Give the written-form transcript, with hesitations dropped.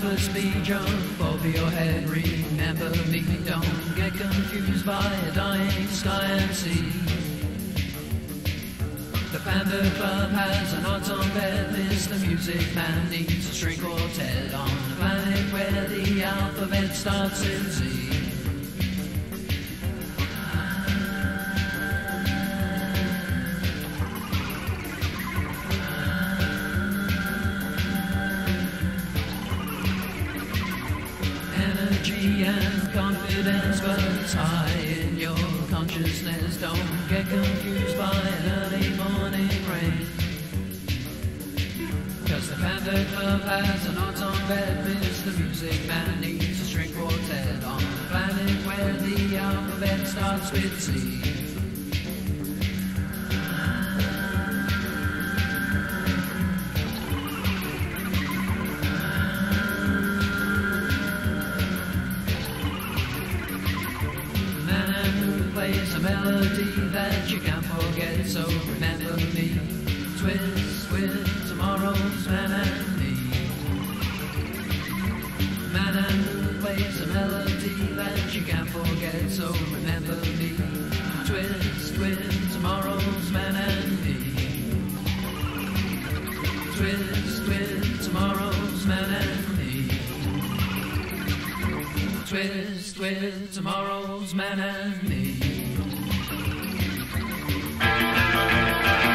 first speed jump over your head. Remember me, don't get confused by a dying sky and sea. The Panda Club has an odds-on bet. Mr. Music Man needs a string quartet on a planet where the alphabet starts with Z. Energy and confidence, but it's high in your consciousness. Don't get confused by an early morning rain. Cause the Panda Club has an odds-on bet. Mr. Music Man needs a string quartet on a planet where the alphabet starts with Z. Plays a melody that you can't forget, so remember me. Twist with tomorrow's man and me. Man and plays a melody that you can't forget, so remember me. Twist with tomorrow's man and me. Twist with tomorrow's man and me. Twist with tomorrow's man and me.